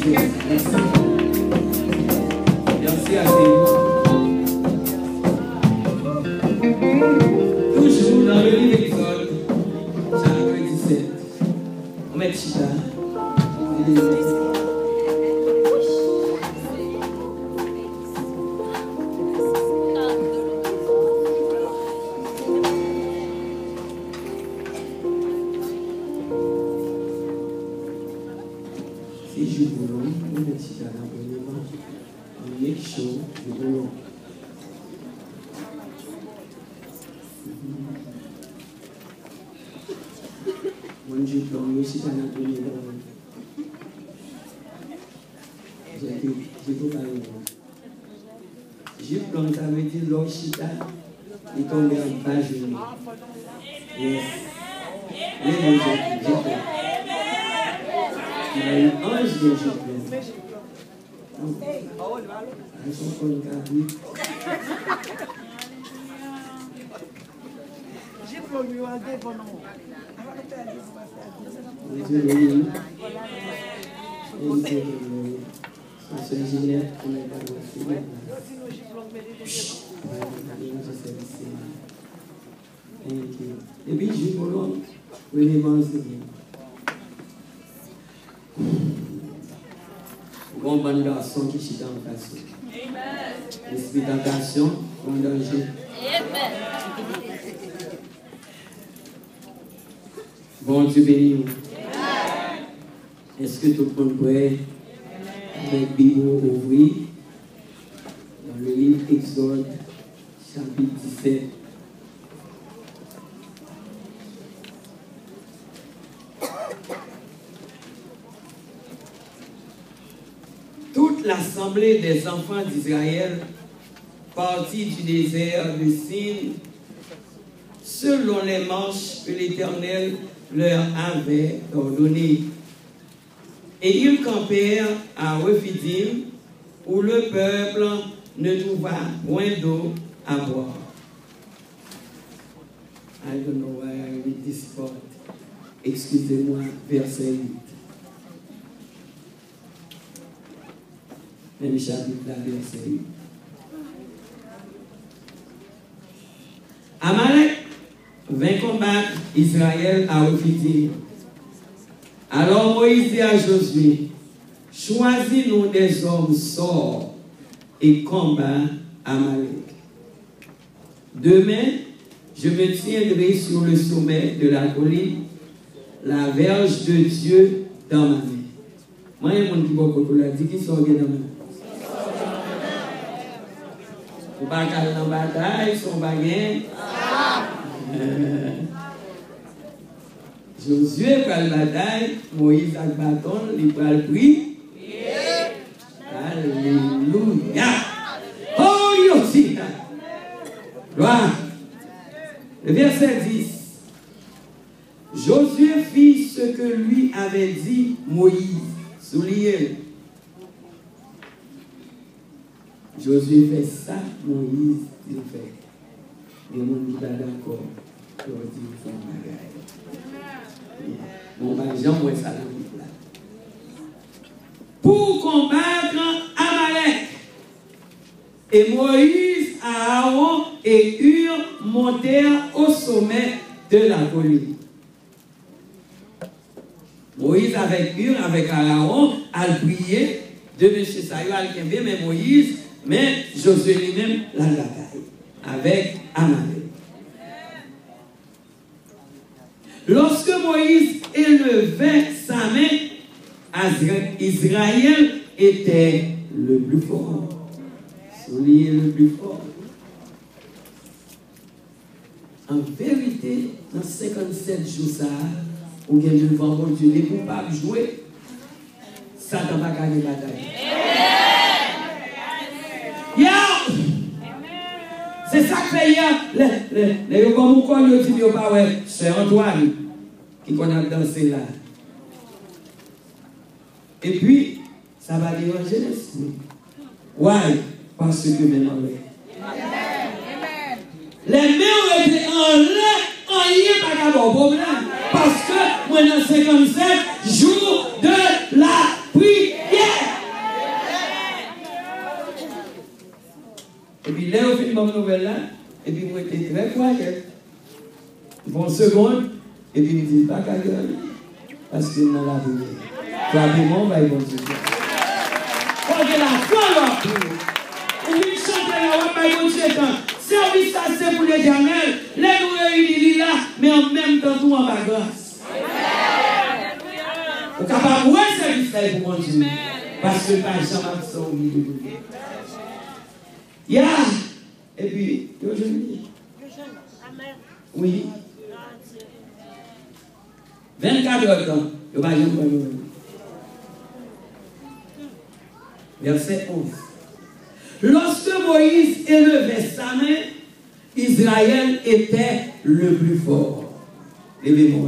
Merci à vous. Toujours dans le livre d'Exode, chapitre 17. On met Chita. Si je voulais, on met Chita dans le livre. On est chaud, je voulais. Mon Dieu, comme aussi dans la première j'ai tout parlé. Je plonge, ça veut dire l'Ochita, il tombe en bas genou. Yes. Les deux, j'ai plein. Il y a eu un jour, j'ai plein. Ils sont comme cabri. J'ai plongé au développement. Et puis, je vous demande, bon bon garçon qui chita en face. L'esprit d'attention, en danger. Bon Dieu béni. Est-ce que tout le monde pourrait, avec Bible ouvrir, dans le livre Exode, chapitre 17. Toute l'assemblée des enfants d'Israël partit du désert de Sin selon les marches que l'Éternel leur avait ordonnées. Et ils campèrent à Rephidim, où le peuple ne trouva point d'eau à boire. I don't know why I read this part. Excusez-moi, verset 8. Même chapitre là, verset 8. Amalek vint combattre Israël à Rephidim. Alors Moïse dit à Josué, choisis-nous des hommes sorts et combat Amalek. Demain, je me tiendrai sur le sommet de la colline, la verge de Dieu dans ma main. Moi, il y a un qui l'a dit, qui sort dans ma main. Vous ne pouvez pas aller dans la bataille, son bagage. Josué prend la bataille, Moïse a le bâton, il prend le prix. Alléluia. Oh, Yosia. Gloire. Le verset 10. Josué fit ce que lui avait dit Moïse. Soulignez. Josué fait ça, Moïse il fait. Et mon dit d'accord. Je dis, il faut un bagage. Mon bagage, moi, ça là. Pour combattre Amalek. Et Moïse, Aaron et Hur montèrent au sommet de la colline. Moïse avec Hur, avec Aaron, a prié de M. Saïd, mais Moïse, mais Josué lui-même, la bataille avec Amalek. Lorsque Moïse élevait sa main, Israël était le plus fort. Soulignez le plus fort. En vérité, dans 57 jours, ça, ou bien je ne vois pas Dieu, les coupables jouer, Satan va gagner la bataille. C'est ça que fait hier. Les comme on connaît le dit, c'est Antoine qui connaît dansé là. Et puis, ça va déranger l'esprit. Ouais, parce que maintenant, les mains ont été en l'air, en hier, pas qu'à bon problème. Parce que, moi, dans 57 jours de la prière. Bon seconde, et puis il dit, pas qu'à gueule, parce qu'il n'a la vie. Probablement, on va y continuer. On est la foi, là. Et puis, chanter là, on va y continuer. Service, ça, c'est pour l'éternel. Les nous réunis là, mais en même temps, tout en bas grâce. On est capable de voir service là pour continuer. Parce que pas jamais ça au milieu de nous. Ya! Et puis, je dis. Oui. 24 heures de temps. Je vais aller voir. Verset 11. Lorsque Moïse élevait sa main, Israël était le plus fort. Levez-moi.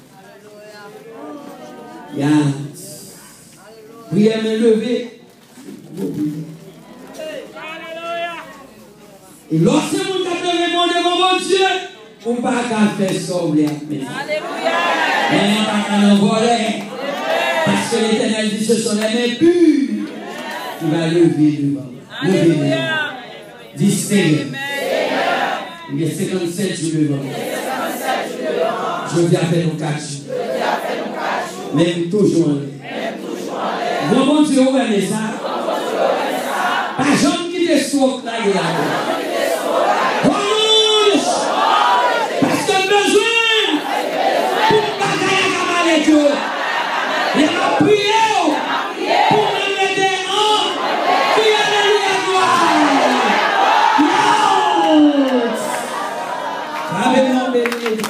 Ya! Prière main levée. Et lorsque vous avez demandé mon Dieu, vous ne pouvez pas faire ça. Alléluia. Mais pas qu'à l'envoler. Parce que l'Éternel dit ce sont les mains pures qui va lever devant. Levez-vous. Dis Seigneur. Il y a 57 jours devant. Je viens faire nos 4 jours. Même toujours en l'air. Mon Dieu, vous aimez ça? Pas jamais qui te souhaite là, il y a. Parce que besoin pour bagaille à avec Dieu. Il m'a prié pour me mettre en qui alléluia gloire. Avec béni.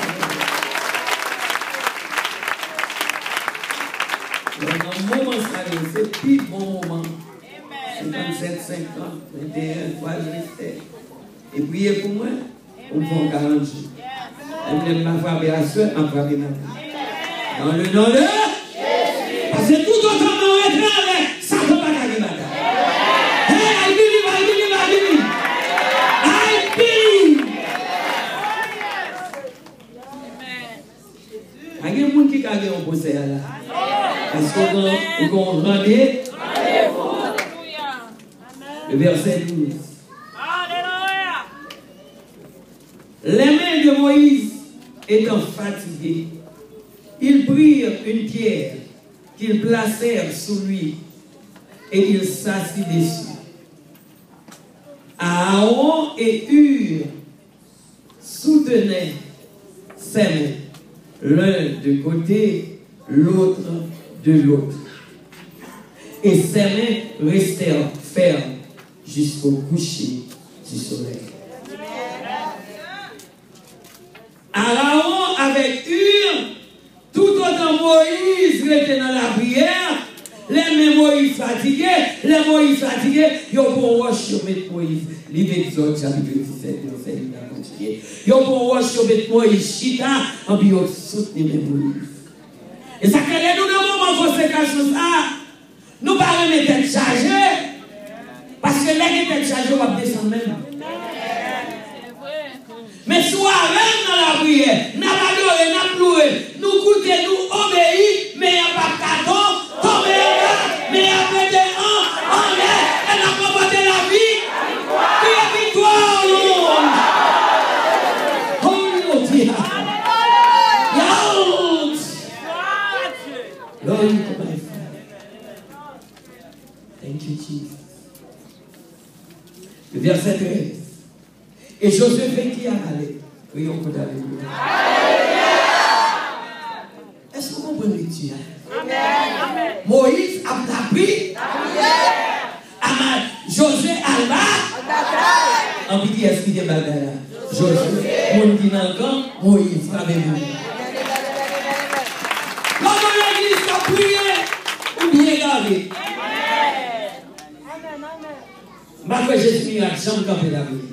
Dans un moment, c'est plus bon moment. 57, 50, 21, 3, je restais. Et priez pour moi, on prend 40 jours. Elle me m'a frappé à soeur, m'a frappé ma vie. Dans le nom de Jésus. Parce que tout autant nous étrange, ça ne peut pas gagner ma vie. Hey, I believe, I believe, I believe. I believe. Il y a des gens qui gagnent un procès là. Parce qu'on rendait. Le verset 12. Alléluia. Les mains de Moïse étant fatiguées, ils prirent une pierre qu'ils placèrent sous lui et il s'assit dessus. Aaron et Hur soutenaient ses mains, l'un de côté, l'autre de l'autre. Et ses mains restèrent fermes jusqu'au coucher du soleil. Aaron avec Hur, tout autant Moïse était dans la prière, les mêmes Moïse fatigués, ils ont pour roche mettre Moïse. L'Exode chapitre 17, verset 1 à continuer. Ils ont pour roche mettre Moïse chita, en puis ils soutenir Moïse. Et ça crée nous dans le moment où c'est quelque chose ça, nous ne pouvons pas mettre chargé. Parce que les gens qui sont chargés vont descendre même. Mais soit même dans la prière, nous adorons, nous pleurons, nous goûtons, nous obéissons, mais il n'y a pas de cadeau, tomber là, mais il y a pas de en l'air, et nous avons porté la vie. Qui est victoire, non? Alléluia. Lord, thank you, Jesus. Le verset 13. Et Josué fait qui a allé? Prions pour Alléluia. Est-ce que vous comprenez Dieu? Amen. Moïse a appris. Josué a là. En petit est-ce qu'il y a bagarre? Josué. Mon qui n'a pas, Moïse, frabez-vous. Quand l'église a prié, ou bien gardé. Ma foi, Jésus miracle, j'aime camper la vie.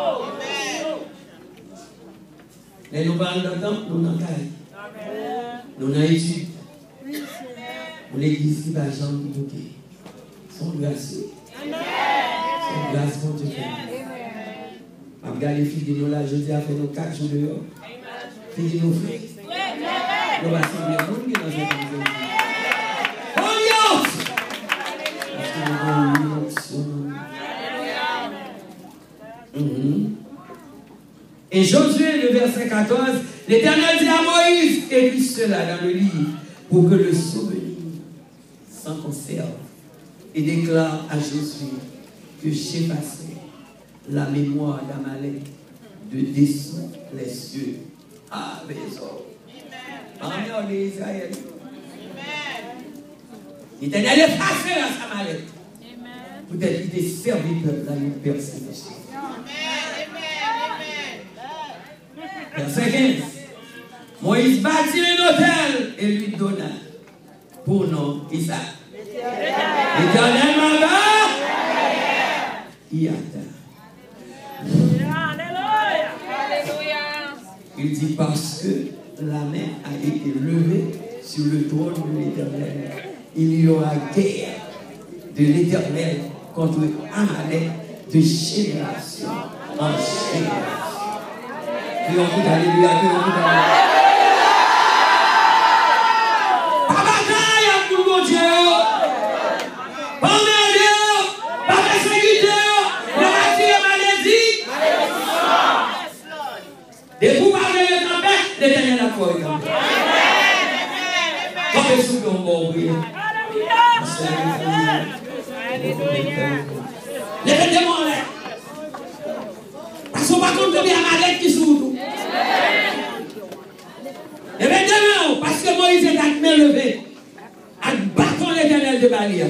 Et nous parlons de temps, nous n'en caille. Nous n'en étude. L'église qui va jamais bloquer. Son grâce. Son grâce, mon Dieu. Je regarde les filles de nous là, je dis à faire nos 4 jours dehors. Filles de nos frères. Nous allons assembler le monde qui est dans cette maison. Oh, parce que nous avons une option. Et Josué, le verset 14, l'Éternel dit à Moïse, écris cela dans le livre, pour que le souvenir s'en conserve. Et déclare à Josué que j'ai passé la mémoire d'Amalek de descendre les cieux. Ah, mais ça. Amen. Israël. L'Éternel est passé à Amalek. Peut-être qu'il était servi peuple à une persécution. Verset 15. Moïse bâtit un hôtel et lui donna pour nom Isaac. L'Éternel m'en il dit parce que la main a été levée sur le trône de l'Éternel. Il y aura guerre de l'Éternel contre Amalek de génération en génération. Prions tout alléluia, prions tout alléluia. Pas bataille pour mon Dieu. Pas merde, pas persécuteur, ne attire maladie. Des coups par le tempête, l'Éternel a foi. Comme les sous qu'on va ouvrir. Levez-moi là. Parce qu'on va compter bien Amalek qui s'ouvre. Levez-moi parce que Moïse est à main levée. À bâton l'Éternel de Balia.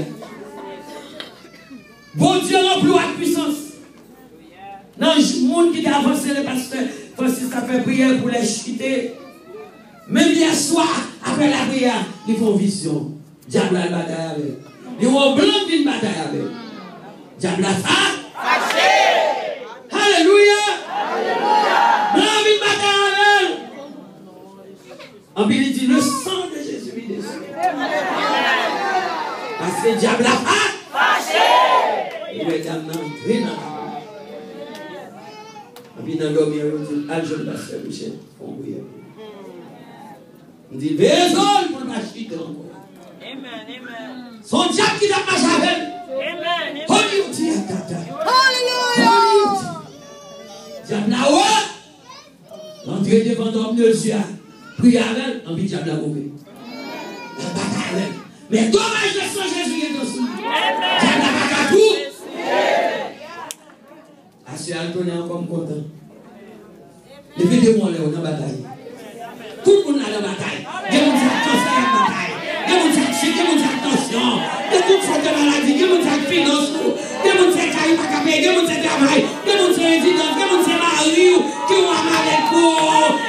Bon Dieu emploie la puissance. Non, le monde qui a avancé, le pasteur Francis a fait prière pour les chuter. Même hier soir, après la prière, ils font vision. Diable a bataille avec. Ils ont blanc d'une bataille avec. Diable a fâché. Alléluia. Blanc d'une bataille avec. En Bible, il dit le sang de Jésus est dessus. Parce que diable a fâché. Il est diable entré dans la vie. Et puis dans l'homme, il dit, je le pasteur Michel, on prière. Il dit, bézol pour la chute encore. Amen, amen. Son diable qui t'a marché avec elle. Amen. Hollywood, Hollywood. Diable là-haut. L'entrée devant l'homme de Dieu. Priez avec elle, en puis diable là-haut. La bataille. Mais dommage le sang Jésus est dessus. Diable n'a pas tout. Assis à tourner encore content. Levez-moi là dans la bataille. Tout le monde a la bataille. Il y a des gens qui ont la bataille. Il y a des gens qui ont attention. Il y a des gens qui ont maladie. Il y a des gens qui ont finance. Il y a des gens qui ont pas capé. Il y a des gens qui ont travail. Il y a des gens qui ont résidence. Il y a des gens qui ont mari. Qui ont amalé pour.